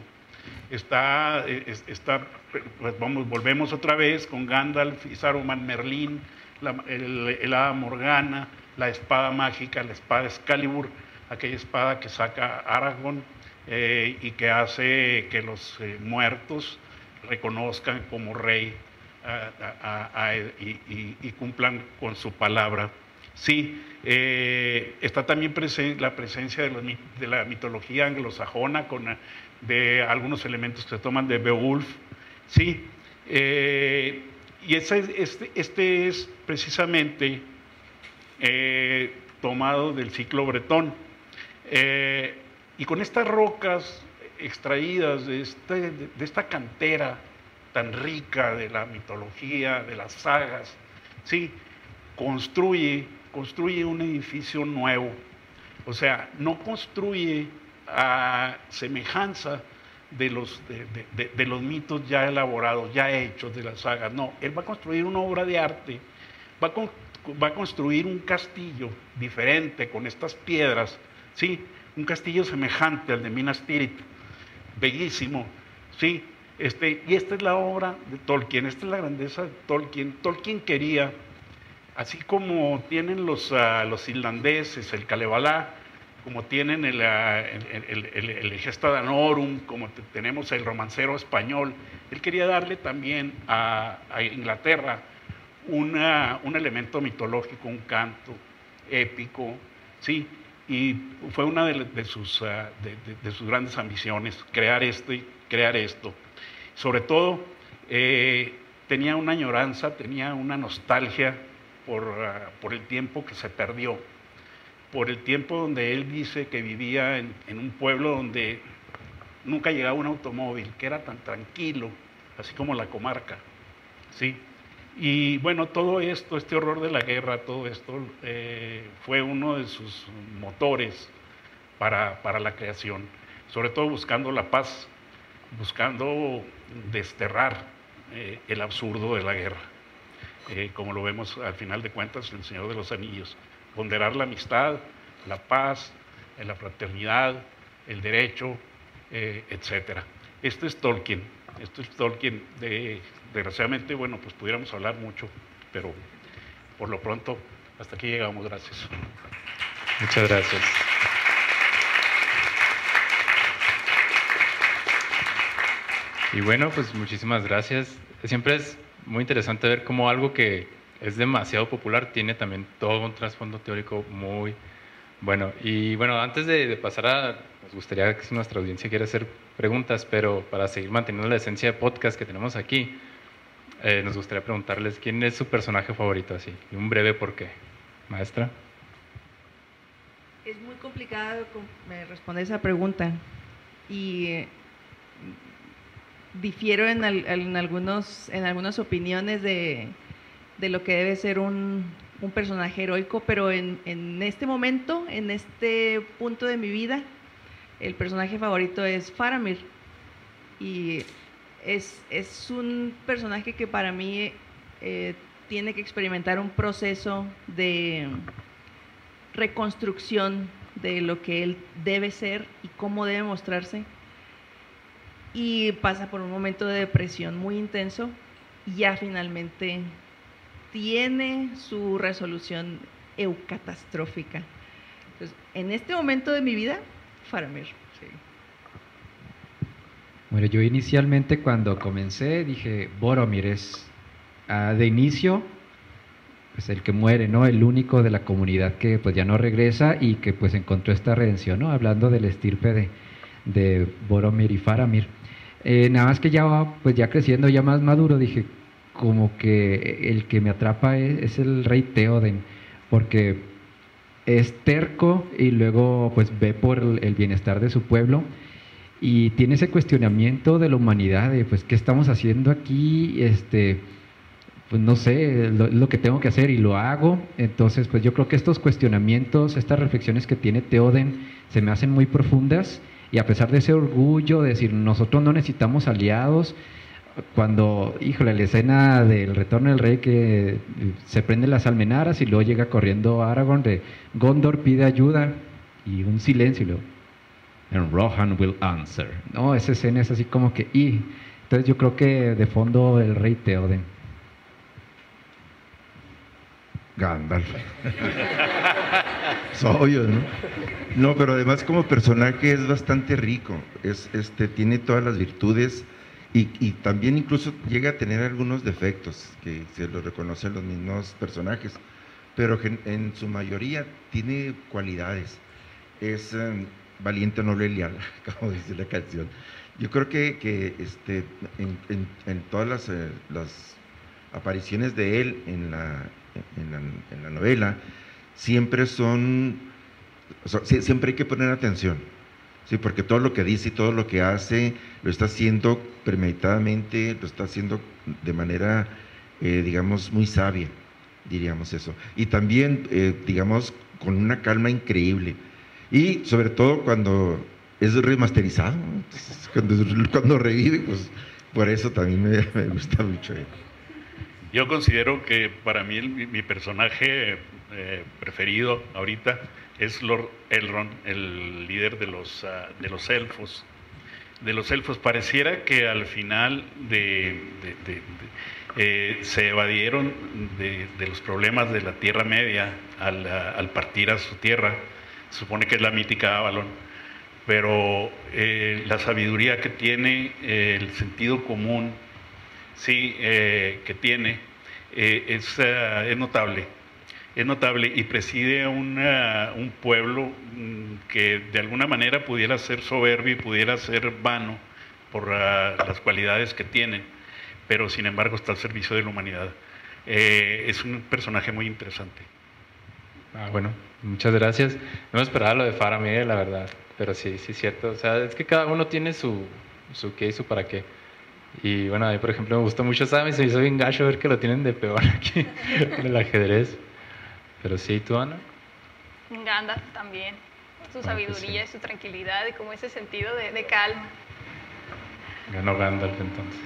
Volvemos otra vez con Gandalf y Saruman, Merlín, el hada Morgana, la espada mágica, la espada Excalibur, aquella espada que saca Aragorn y que hace que los muertos reconozcan como rey y cumplan con su palabra. Sí, está también la presencia de la mitología anglosajona, de algunos elementos que se toman de Beowulf. Sí, y este es precisamente tomado del ciclo bretón. Y con estas rocas extraídas de esta cantera tan rica de la mitología, de las sagas, ¿sí? construye un edificio nuevo. O sea, no construye a semejanza de los mitos ya elaborados, ya hechos de las sagas. No, él va a construir una obra de arte, va a construir un castillo diferente con estas piedras, ¿sí? Un castillo semejante al de Minas Tirith, bellísimo, ¿sí? Y esta es la obra de Tolkien, esta es la grandeza de Tolkien. Tolkien quería, así como tienen los irlandeses, el Kalevala, como tienen el Gesta Danorum, como tenemos el romancero español, él quería darle también a Inglaterra un elemento mitológico, un canto épico, ¿sí? Y fue una de sus grandes ambiciones, crear esto. Sobre todo, tenía una añoranza, tenía una nostalgia por el tiempo que se perdió, por el tiempo donde él dice que vivía en un pueblo donde nunca llegaba un automóvil, que era tan tranquilo, así como la comarca, ¿sí? Y bueno, todo esto, este horror de la guerra, todo esto fue uno de sus motores para la creación, sobre todo buscando la paz buscando desterrar el absurdo de la guerra, como lo vemos al final de cuentas en El Señor de los Anillos, ponderar la amistad, la paz, la fraternidad, el derecho, etcétera. Esto es Tolkien, desgraciadamente, bueno, pues pudiéramos hablar mucho, pero por lo pronto, hasta aquí llegamos, gracias. Muchas gracias. Y bueno, pues muchísimas gracias. Siempre es muy interesante ver cómo algo que es demasiado popular tiene también todo un trasfondo teórico muy bueno. Y bueno, antes de pasar nos gustaría que si nuestra audiencia quiere hacer preguntas, pero para seguir manteniendo la esencia de podcast que tenemos aquí, nos gustaría preguntarles quién es su personaje favorito, así, y un breve por qué. Maestra. Es muy complicado responder esa pregunta y difiero en algunas opiniones de lo que debe ser un personaje heroico, pero en este momento, en este punto de mi vida, el personaje favorito es Faramir, y es un personaje que para mí tiene que experimentar un proceso de reconstrucción de lo que él debe ser y cómo debe mostrarse, y pasa por un momento de depresión muy intenso y ya finalmente tiene su resolución eucatastrófica. Entonces, en este momento de mi vida, Faramir. Sí. Bueno, yo inicialmente cuando comencé dije, Boromir es de inicio pues el que muere, ¿no? El único de la comunidad que pues ya no regresa y que pues encontró esta redención, ¿no? Hablando del estirpe de Boromir y Faramir. Nada más que ya, pues ya creciendo, ya más maduro, dije, como que el que me atrapa es el rey Théoden, porque es terco y luego pues ve por el bienestar de su pueblo y tiene ese cuestionamiento de la humanidad, de pues qué estamos haciendo aquí, pues no sé, lo que tengo que hacer y lo hago. Entonces pues yo creo que estos cuestionamientos, estas reflexiones que tiene Théoden se me hacen muy profundas, y a pesar de ese orgullo de decir nosotros no necesitamos aliados, cuando, híjole, la escena del retorno del rey que se prenden las almenaras y luego llega corriendo Aragorn de Gondor, pide ayuda y un silencio y luego and Rohan will answer, no, esa escena es así como que entonces yo creo que de fondo el rey Théoden. Gandalf. Es obvio, ¿no? No, pero además como personaje es bastante rico, tiene todas las virtudes y también incluso llega a tener algunos defectos que se los reconocen los mismos personajes, pero en su mayoría tiene cualidades. Es valiente, noble y leal, como dice la canción. Yo creo que en todas las apariciones de él en la novela siempre siempre hay que poner atención, sí, porque todo lo que dice y todo lo que hace lo está haciendo premeditadamente, lo está haciendo de manera, digamos, muy sabia, diríamos eso, y también, digamos, con una calma increíble, y sobre todo cuando es remasterizado, entonces, cuando revive, pues por eso también me gusta mucho. Yo considero que para mí mi personaje preferido ahorita es Lord Elrond, el líder de los elfos. De los elfos, pareciera que al final se evadieron de los problemas de la Tierra Media al partir a su tierra. Se supone que es la mítica Avalon, pero la sabiduría que tiene, el sentido común, sí, que tiene, es notable. Es notable y preside un pueblo que de alguna manera pudiera ser soberbio y pudiera ser vano por las cualidades que tienen, pero sin embargo está al servicio de la humanidad. Es un personaje muy interesante. Bueno, muchas gracias. No me esperaba lo de Faramir, la verdad, pero sí es cierto. O sea, es que cada uno tiene su qué y su para qué. Y bueno, a mí por ejemplo me gustó mucho Sam y se me hizo bien gacho ver que lo tienen de peor aquí en el ajedrez. Pero sí, ¿tú, Ana? Gandalf también, su sabiduría y su tranquilidad y como ese sentido de calma. Ganó Gandalf entonces.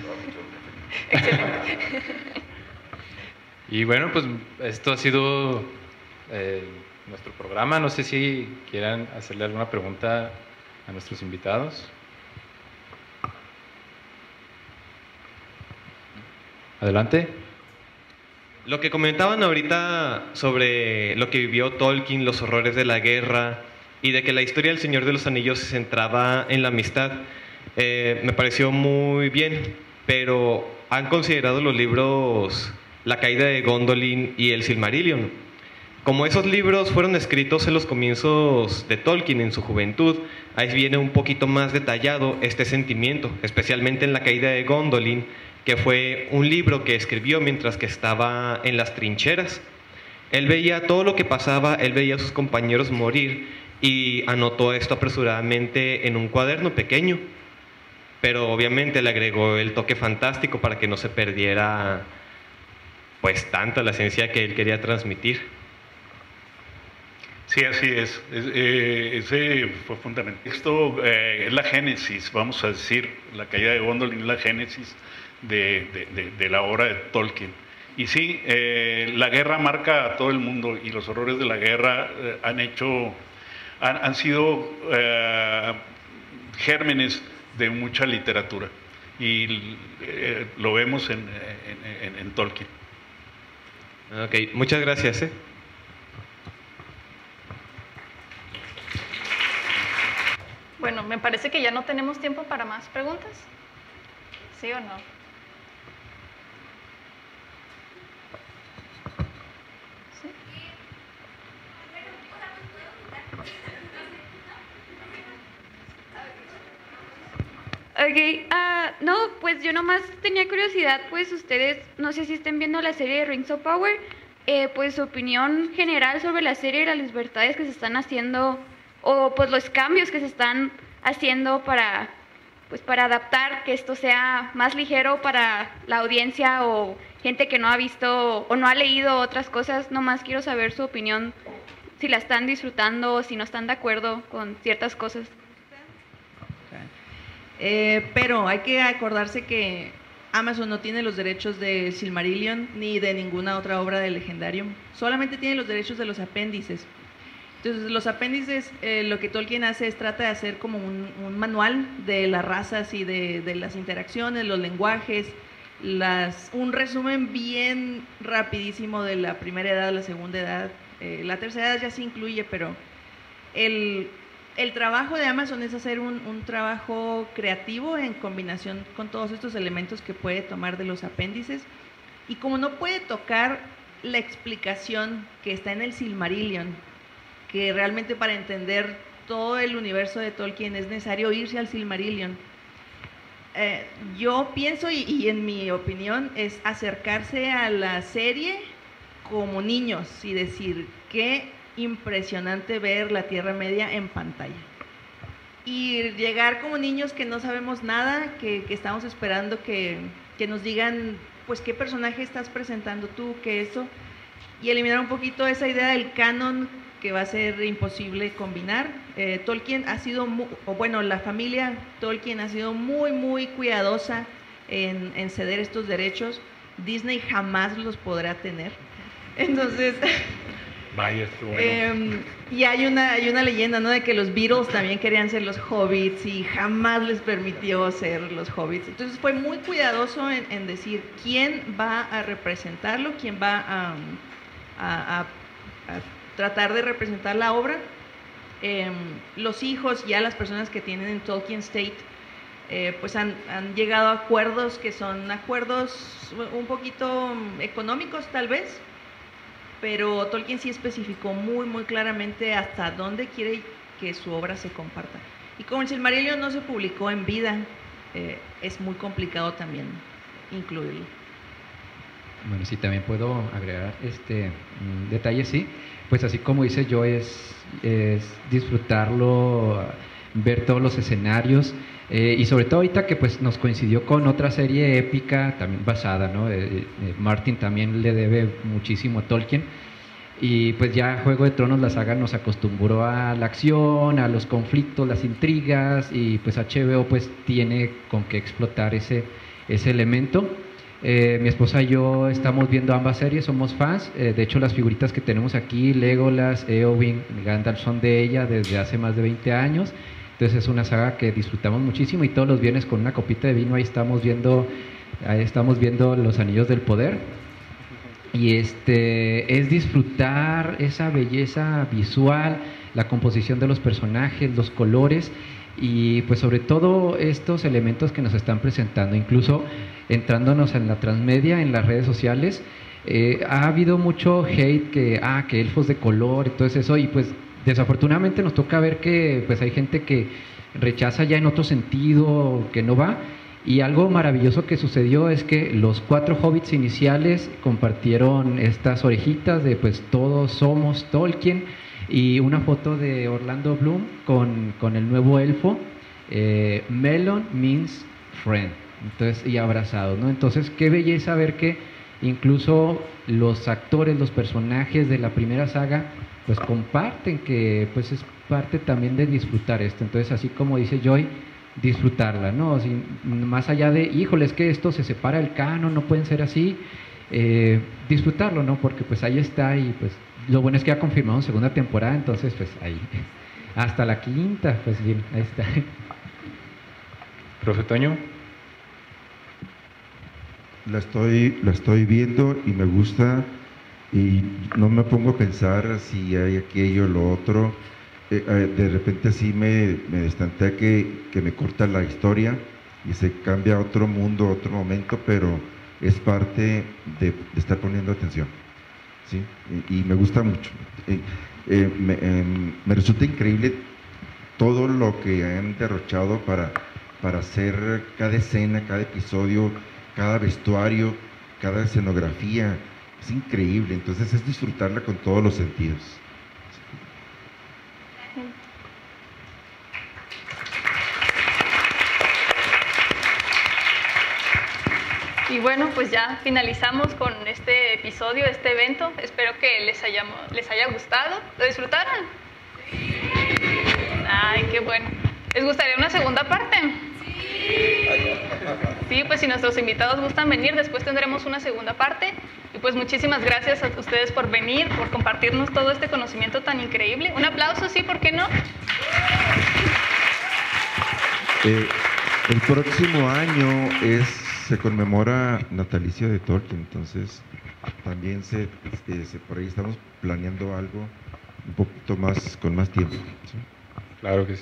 Y bueno, pues esto ha sido nuestro programa. No sé si quieran hacerle alguna pregunta a nuestros invitados. Adelante. Lo que comentaban ahorita sobre lo que vivió Tolkien, los horrores de la guerra y de que la historia del Señor de los Anillos se centraba en la amistad, me pareció muy bien, pero ¿han considerado los libros La caída de Gondolin y el Silmarillion? Como esos libros fueron escritos en los comienzos de Tolkien, en su juventud, ahí viene un poquito más detallado este sentimiento, especialmente en La caída de Gondolin, que fue un libro que escribió mientras que estaba en las trincheras. Él veía todo lo que pasaba, él veía a sus compañeros morir y anotó esto apresuradamente en un cuaderno pequeño, pero obviamente le agregó el toque fantástico para que no se perdiera pues tanto la esencia que él quería transmitir. Sí, así es. Ese fue fundamental. Esto es la génesis, vamos a decir, La caída de Gondolin es la génesis de la obra de Tolkien. Y sí, la guerra marca a todo el mundo y los horrores de la guerra han sido gérmenes de mucha literatura y lo vemos en Tolkien. Ok, muchas gracias. Bueno, me parece que ya no tenemos tiempo para más preguntas. ¿Sí o no? ¿Sí? Ok, no, pues yo nomás tenía curiosidad, pues ustedes, no sé si estén viendo la serie de Rings of Power, pues su opinión general sobre la serie y las libertades que se están haciendo, o pues los cambios que se están haciendo para adaptar que esto sea más ligero para la audiencia o gente que no ha visto o no ha leído otras cosas. Nomás quiero saber su opinión, si la están disfrutando o si no están de acuerdo con ciertas cosas. Pero hay que acordarse que Amazon no tiene los derechos de Silmarillion ni de ninguna otra obra de Legendarium, solamente tiene los derechos de los apéndices. Entonces los apéndices, lo que Tolkien hace es trata de hacer como un manual de las razas y de las interacciones, los lenguajes, un resumen bien rapidísimo de la primera edad, la segunda edad, la tercera edad ya se incluye, pero el trabajo de Amazon es hacer un trabajo creativo en combinación con todos estos elementos que puede tomar de los apéndices, y como no puede tocar la explicación que está en el Silmarillion, que realmente para entender todo el universo de Tolkien es necesario irse al Silmarillion, yo pienso, y en mi opinión, es acercarse a la serie como niños y decir qué impresionante ver la Tierra Media en pantalla. Y llegar como niños que no sabemos nada, que estamos esperando que nos digan, pues, qué personaje estás presentando tú, qué eso, y eliminar un poquito esa idea del canon que va a ser imposible combinar. Tolkien ha sido, la familia Tolkien ha sido muy, muy cuidadosa en ceder estos derechos. Disney jamás los podrá tener. Entonces... Vaya, bueno. Y hay una leyenda, ¿no?, de que los Beatles también querían ser los hobbits y jamás les permitió ser los hobbits. Entonces fue muy cuidadoso en decir quién va a representarlo, quién va a tratar de representar la obra. Los hijos, ya las personas que tienen en Tolkien State, pues han llegado a acuerdos que son acuerdos un poquito económicos tal vez, pero Tolkien sí especificó muy, muy claramente hasta dónde quiere que su obra se comparta. Y como el Silmarillion no se publicó en vida, es muy complicado también incluirlo. Bueno, sí, también puedo agregar detalle, sí. Pues así como dice yo, es disfrutarlo, ver todos los escenarios, y sobre todo ahorita que pues nos coincidió con otra serie épica también basada, ¿no? Martin también le debe muchísimo a Tolkien, Y pues ya Juego de Tronos, la saga nos acostumbró a la acción, a los conflictos, las intrigas, y pues HBO pues tiene con qué explotar ese elemento. Mi esposa y yo estamos viendo ambas series, somos fans. De hecho, las figuritas que tenemos aquí, Legolas, Eowyn, Gandalf, son de ella desde hace más de 20 años. Entonces es una saga que disfrutamos muchísimo, y todos los viernes con una copita de vino ahí estamos viendo Los Anillos del Poder. Y es disfrutar esa belleza visual, la composición de los personajes, los colores, y pues sobre todo estos elementos que nos están presentando, incluso entrándonos en la transmedia, en las redes sociales. Ha habido mucho hate que elfos de color y todo eso, y pues desafortunadamente nos toca ver que pues hay gente que rechaza ya en otro sentido, que no va. Y algo maravilloso que sucedió es que los 4 hobbits iniciales compartieron estas orejitas de pues todos somos Tolkien, y una foto de Orlando Bloom con el nuevo elfo, Melon means friend, entonces, y abrazados, ¿no? Entonces qué belleza ver que incluso los actores, los personajes de la primera saga pues comparten, que pues es parte también de disfrutar esto. Entonces, así como dice Joy, disfrutarla, ¿no? Más allá de, híjole, es que esto se separa del canon, no pueden ser así, disfrutarlo, ¿no? Porque pues ahí está, y pues lo bueno es que ha confirmado segunda temporada, entonces pues ahí, hasta la 5ª, pues bien, ahí está. Profe Toño. La estoy viendo y me gusta, y no me pongo a pensar si hay aquello o lo otro. De repente sí me destantea que me corta la historia y se cambia a otro mundo, a otro momento, pero es parte de estar poniendo atención, ¿sí? Y me gusta mucho. Me resulta increíble todo lo que han derrochado para hacer cada escena, cada episodio, cada vestuario, cada escenografía. Es increíble, entonces es disfrutarla con todos los sentidos. Y bueno, pues ya finalizamos con este episodio, este evento. Espero que les haya gustado. ¿Lo disfrutaron? Sí. Ay, qué bueno. ¿Les gustaría una segunda parte? Sí, pues si nuestros invitados gustan venir, después tendremos una segunda parte. Y pues muchísimas gracias a ustedes por venir, por compartirnos todo este conocimiento tan increíble. Un aplauso, sí, ¿por qué no? El próximo año se conmemora natalicio de Tolkien, entonces también por ahí estamos planeando algo un poquito más, con más tiempo, ¿sí? Claro que sí.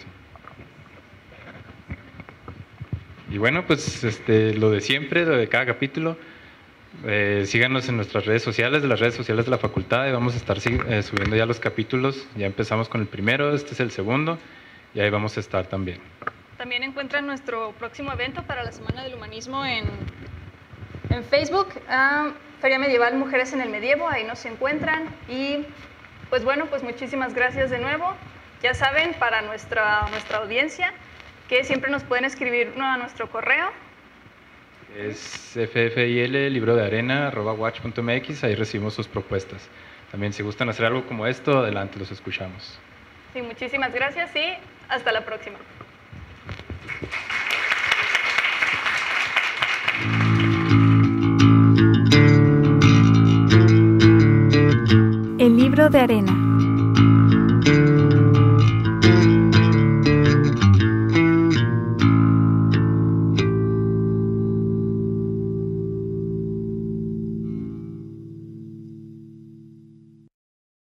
Y bueno, pues lo de siempre, lo de cada capítulo, síganos en nuestras redes sociales, de las redes sociales de la facultad, y vamos a estar subiendo ya los capítulos. Ya empezamos con el primero, este es el segundo, y ahí vamos a estar también. También encuentran nuestro próximo evento para la Semana del Humanismo en Facebook, Feria Medieval Mujeres en el Medievo, ahí nos encuentran. Y pues bueno, pues muchísimas gracias de nuevo. Ya saben, para nuestra audiencia, que siempre nos pueden escribir a nuestro correo. Es ffil@watch.mx, ahí recibimos sus propuestas. También si gustan hacer algo como esto, adelante, los escuchamos. Sí, muchísimas gracias y hasta la próxima. El libro de arena.